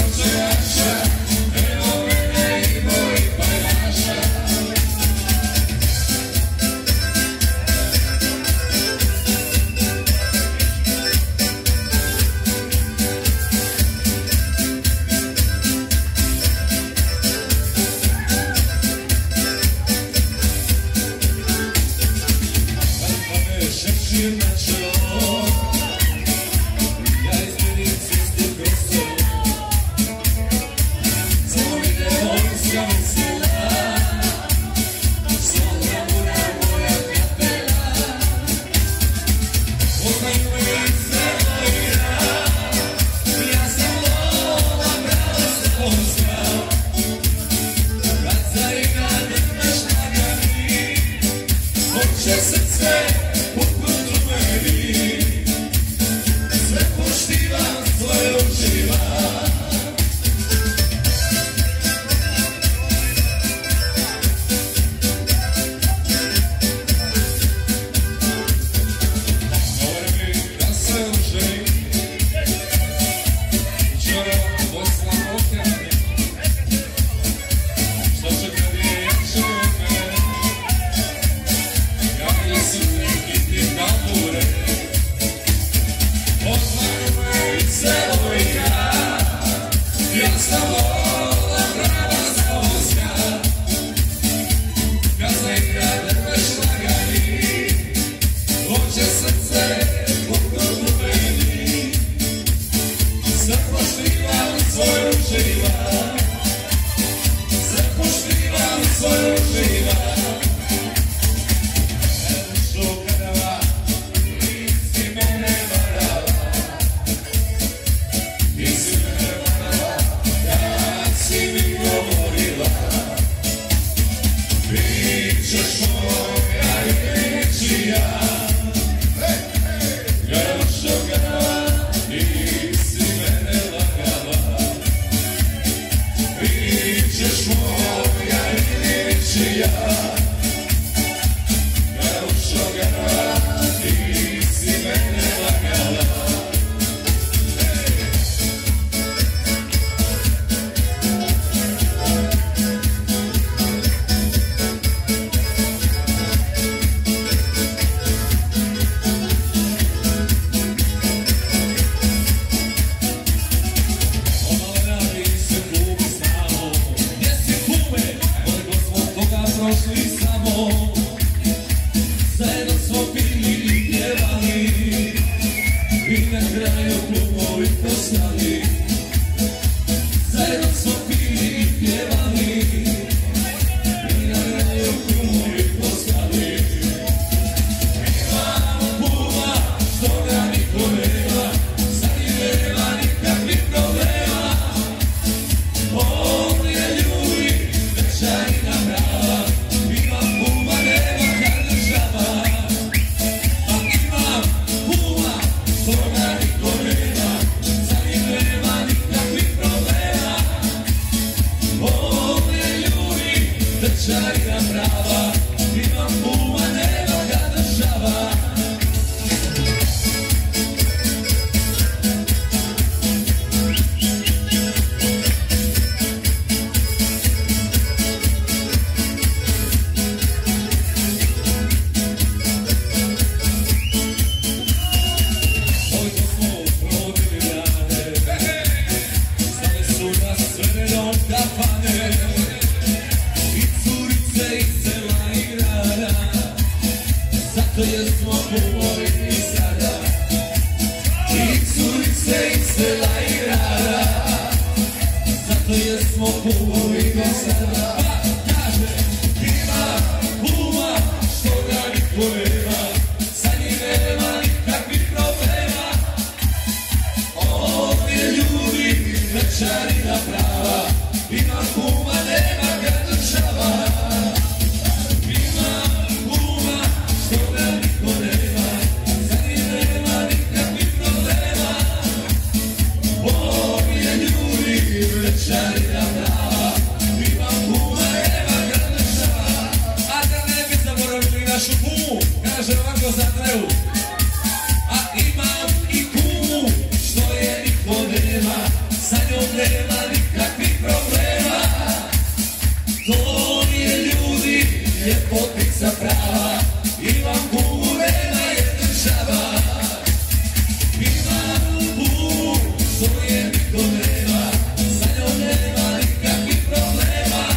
A imam i kumu, što je niko nema, sa njom nema nikakvih problema. To nije ljudi, ljepotica prava. Imam Bogu, nema je država. Imam Bogu, što je niko nema. Sa njom nema nikakvih problema.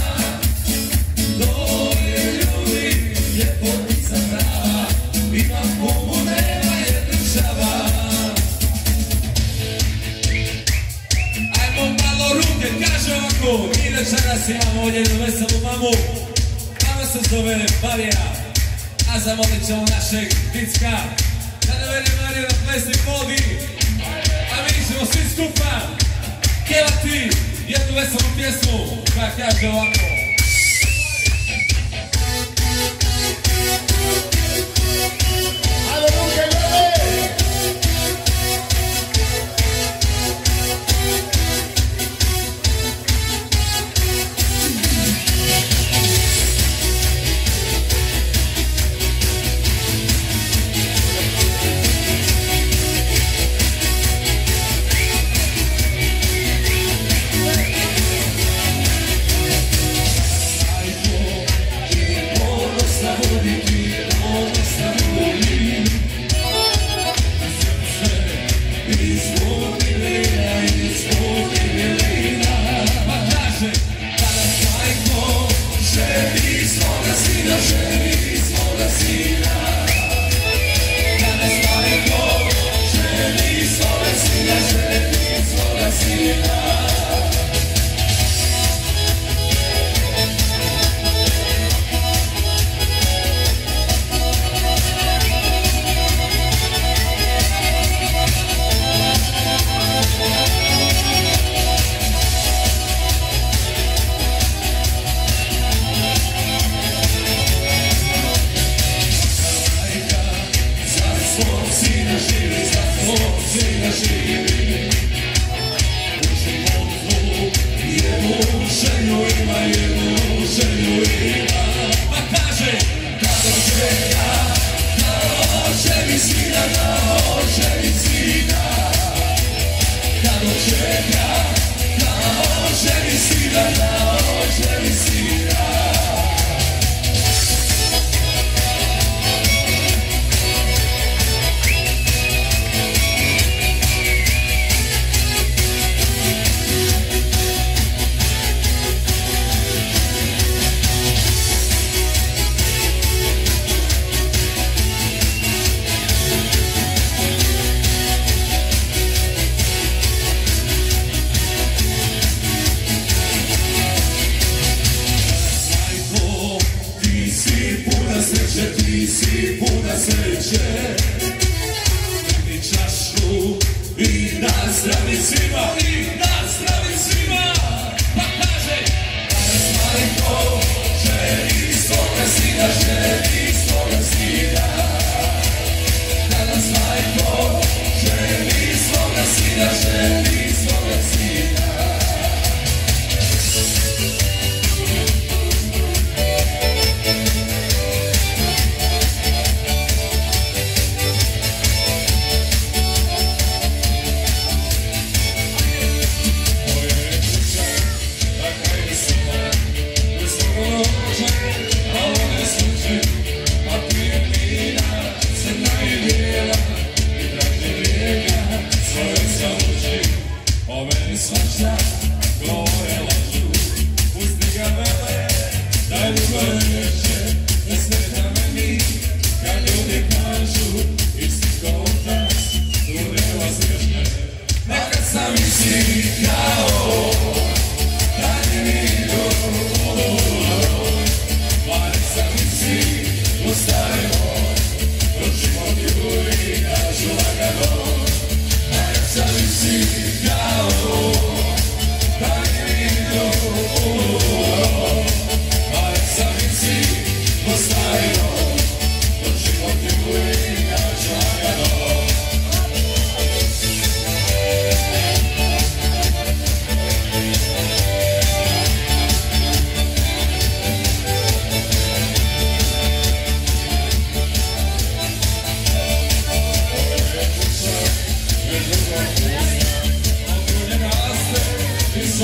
To je ljudi, ljepotica prava. Imam Bogu, nema je država. Ajmo malo ruke, kaže ovako. Mi večeras imamo ovdje jednu veselu mamu. Mama se zove Marija. A zamolit ćemo našeg Vicka da dovede Mariju na plesni podi. A mi ćemo svi skupa pjevati jednu veselu pjesmu koja kaže ovako. Ajde ruke gore!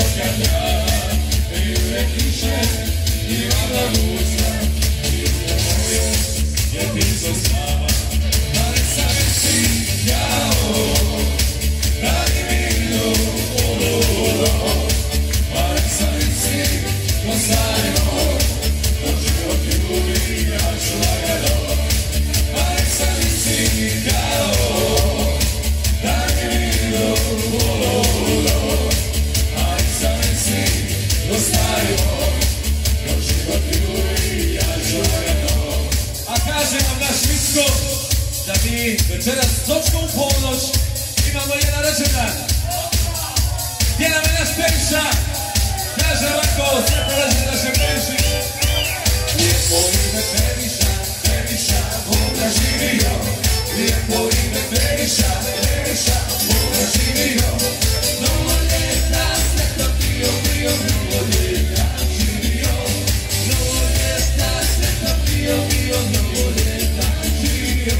Da mi večeras točno u ponoć imamo jedan rođendan. Gdje nam je naš Periša? Kaže ovako, sretno rođendan našem Periši. Lijepo ime Periša, Periša, Boga živio. Lijepo ime Periša, Periša, Boga živio. Mnogo ljeta, sretno bio, bio, mnogo ljeta živio. Mnogo ljeta, sretno bio, bio, mnogo ljeta živio.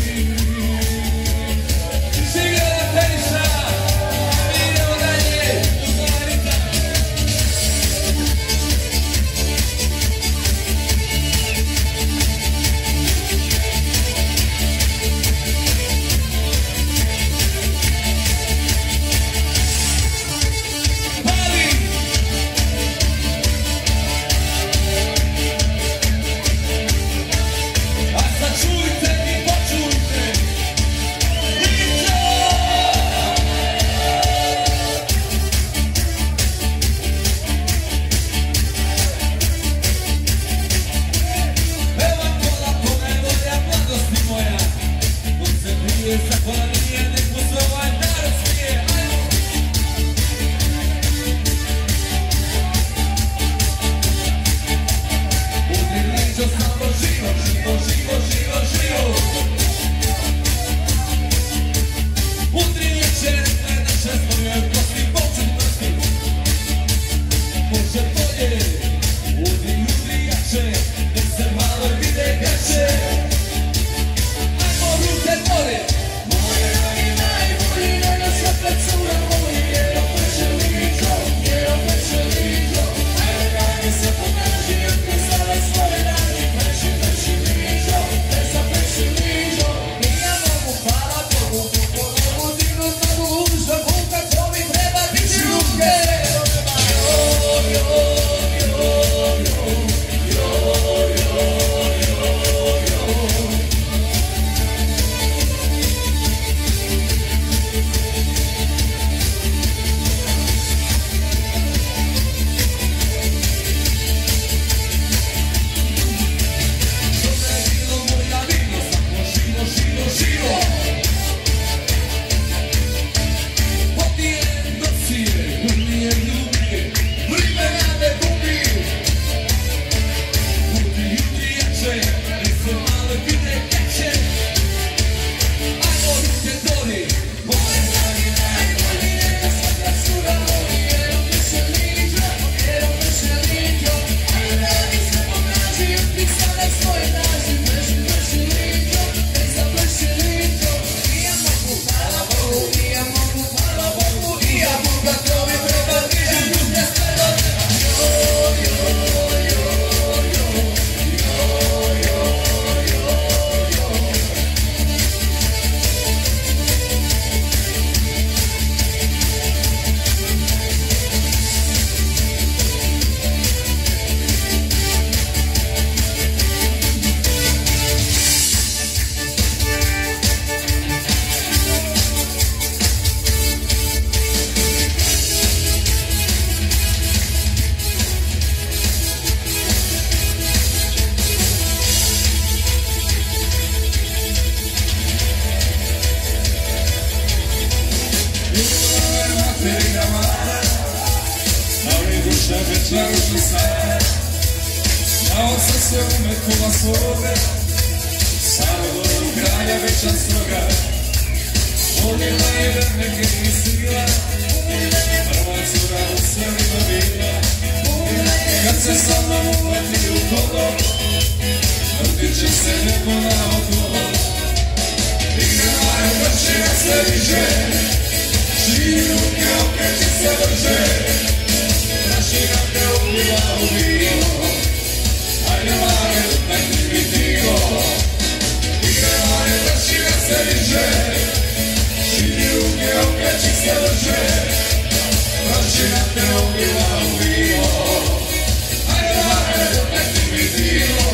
Čarušni sad, znao sam se umetnula svoga, Salvadoru kralja večan stroga, voljela je da me gdje sila, prva cura u selima bila, kad se sa mnom uhvati u kolo, vrtiće se nebo na okolo, igrala je vrčina sve više, čini ruke okreće se vrže, vino. Ajde mare, daj mi divo. Igre mare, vrši ga se diže. Širi ruke, okreći se vrše. Prašina te obila u vino. Ajde mare, daj mi divo.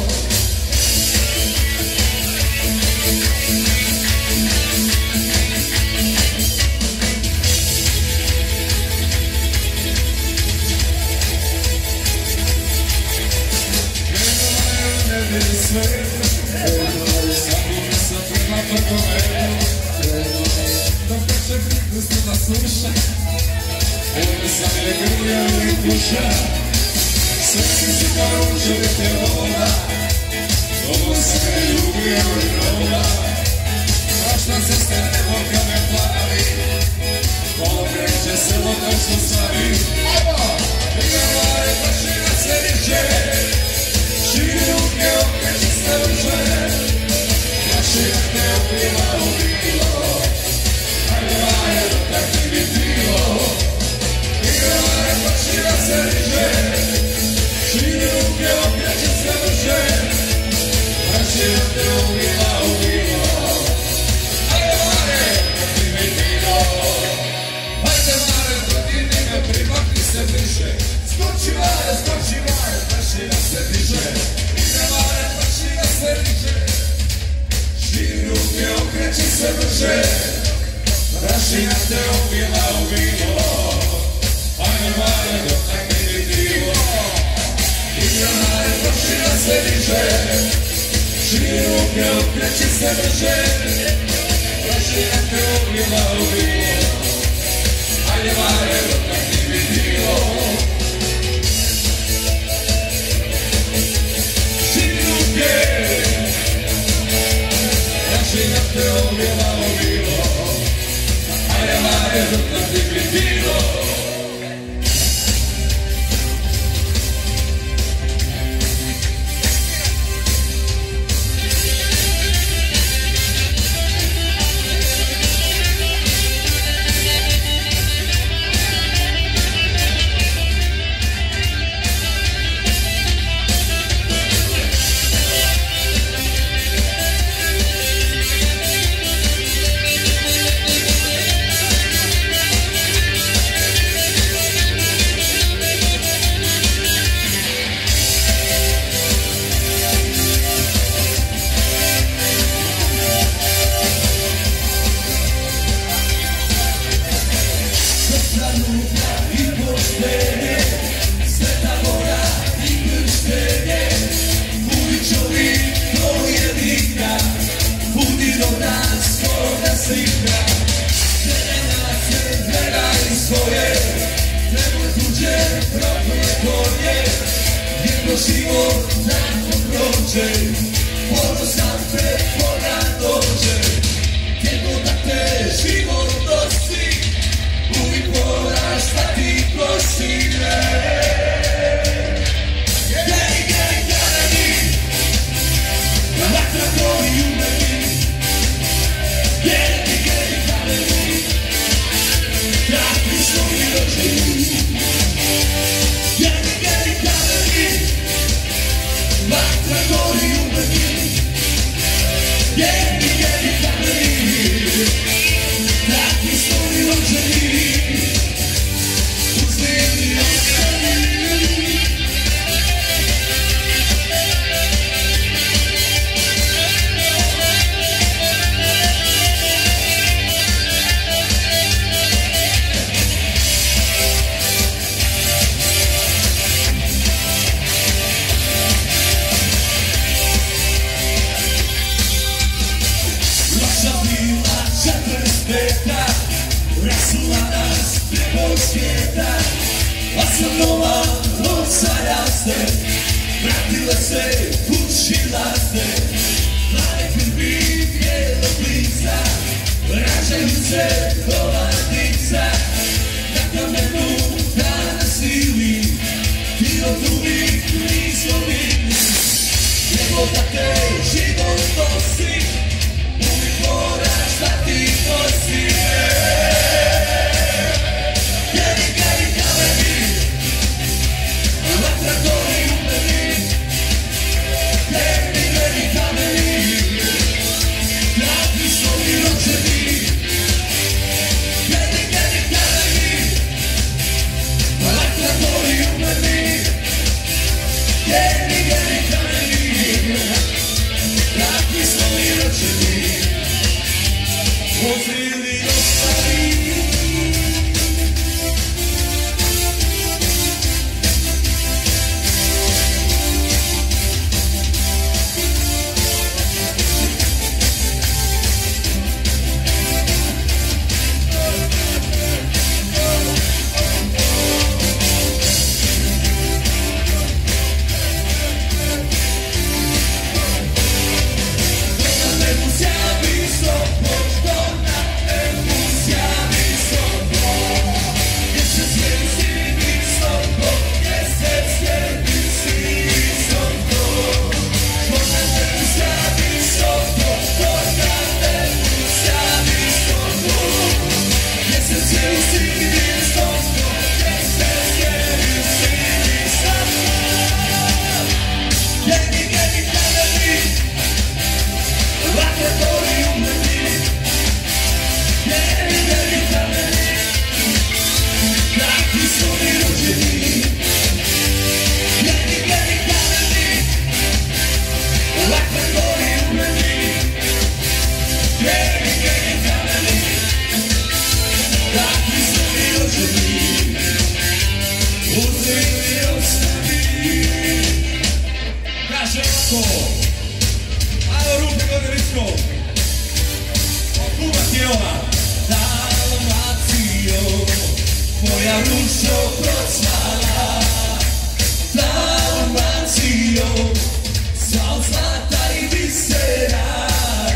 Sabuni sam prema prgoveru. Da peče prikusno da sluša. Ovdje sam je grlja i kuša. Sve si kao ručevi te voda. Ovo se ne ljubio i roba. Prašna cesta nebo kad me plavi. Kolo kreće selo kao što slavi. Ajmo! Igra mare, prašina se diže. Širi ruke, okreći se vrše. Prašina te obliva u vino. Ajde mare, daj mi divo. Igra mare, prašina se diže. Širi ruke, okreći se vrše. Prašina te obliva u vino. Ajde mare, daj mi divo. Ajde mare, dodirni me, primakni se bliže. Skoči mare, prašina se diže. Igra mare, prašina se diže. Širi ruke, okreći se brže. Prašina te obila u vino. Ajde mare, daj mi divo. Igra mare, prašina se diže. Širi ruke, okreći se brže. Prašina te obila u vino. Ajde mare, daj mi divo. Prašina te obila u vino. Ajde mare, daj mi divo. Vratile se, pušila se, mlade krvi, bijelo blica, rađaju se koladica, na kamenu da nasili, ti od uvijek nismo vidni, nego da te život nosi, uvijek moraš da ti nosi. Geri, geri, kameni, vatra Jeni kameni, kakvi smo mi rođeni, pozili ostali. Ajmo ruke gore visko. Okuvat je ova. Dalmacijo, moja rušo procvala. Dalmacijo, sva od zlata i bisera.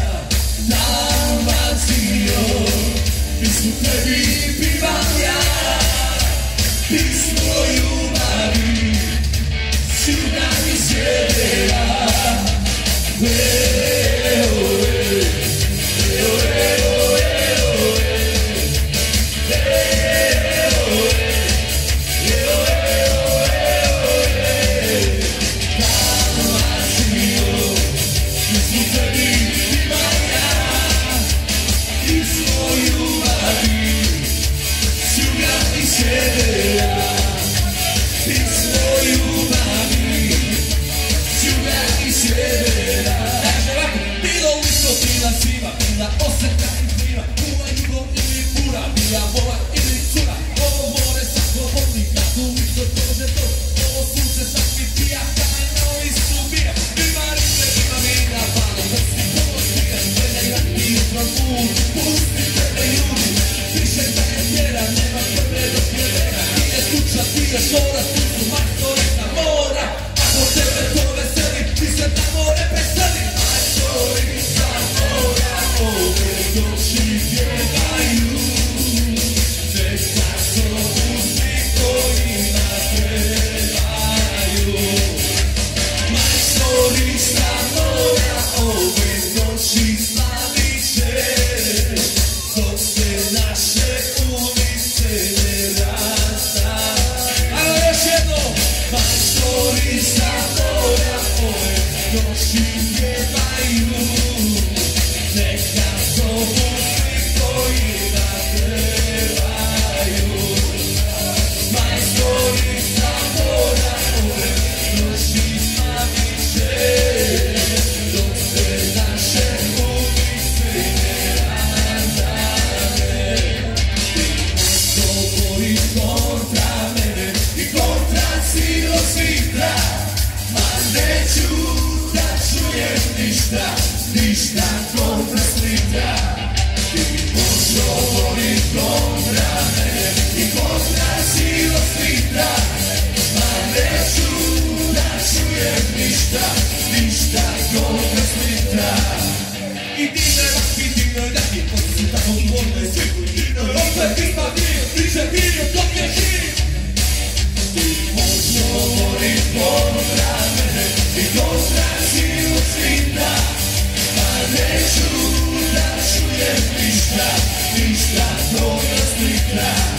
Dalmacijo, pismu tebi pivam ja. Pismo ljubavi, sjuda mi sjevera. Bila oseka i plina, kuva jugo ili pura, bila vola ili cura. Ovo more svako vodnika, tu isto dođe to. Ovo sunce svaki pija, kaj novi subija. Ima ribe, ima vina, pano vrsti pomoć pije. Gledaj na ti jutro put, pustite me ljudi. Piše da je tjera, nema prve dok je vera. Nije tuča, ti je šora, tu su majstori na mora. Ako tebe to veseli, ti se na more preseli. Majstori sa mora. Ove doći pjevaju, neka zovu svi kojima trebaju. Majstori sa mora, ove doći slavit će, dok se naše ulice ne rastaju. Ajmo još jedno! Majstori sa mora, ove doći pjevaju, neka zovu svi kojima trebaju. Majstori sa mora, ove noći slavit će, dok se naše ulice ne razdane. Ti govoriš kontra mene i kontra cijelog svita, ma neću da čujem ništa, ništa kontra svita. Ti govoriš kontra mene i kontra cijelog svita, ma neću da čujem ništa, ništa kontra svita. I dinoj vaki, dinoj daki, koji su tako bolne sviku. Dinoj opet ispa dio, diže dio dok je živ. Ti govoriš kontra mene i kontra cijelog svita, ma neću da čujem ništa, ništa kontra svita.